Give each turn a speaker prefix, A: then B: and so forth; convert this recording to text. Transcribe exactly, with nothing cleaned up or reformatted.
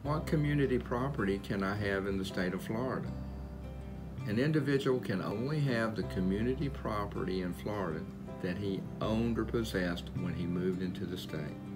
A: What community property can I have in the state of Florida? An individual can only have the community property in Florida that he owned or possessed when he moved into the state.